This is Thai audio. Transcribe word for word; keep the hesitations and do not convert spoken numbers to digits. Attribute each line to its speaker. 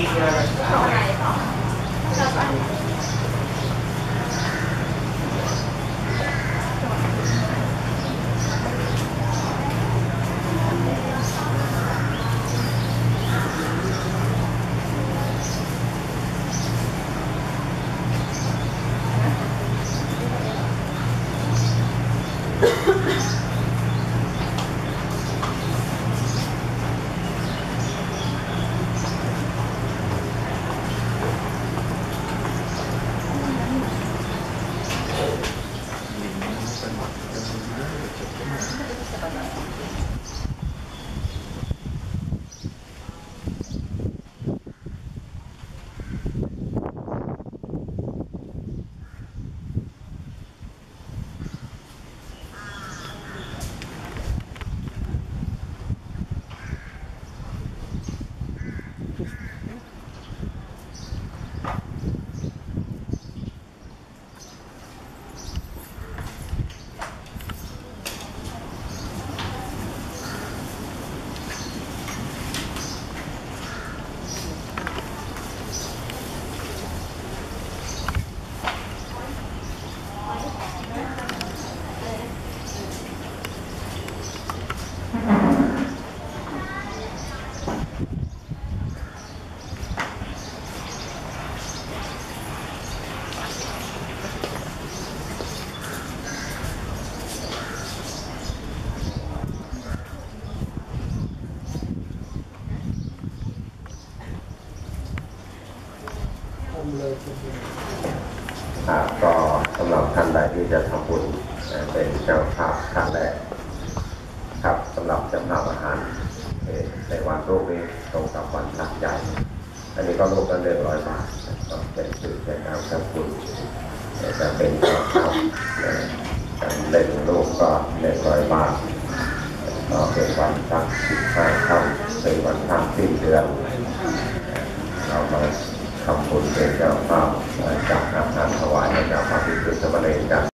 Speaker 1: ก็สำหรับท่านใดที่จะทำบุญเป็นเจ้าภาพท่านแรกครับสำหรับเจ้าภาพอาหารในวันโลกนี้ตรงกับวันพระใหญ่อันนี้ก็รูปละหนึ่งร้อยบาทก็เป็นสื่อเป็นการทำบุญจะเป็นเจ้าภาพหนึ่งรูปก็หนึ่งร้อยบาทก็เป็นวันพระสิบห้าค่ำเป็นวันพระสิ้นเดือนเรามาทำบุญเป็นเจ้าภาพจัดอาหารถวายให้กับพระภิกษุสามเณรกัน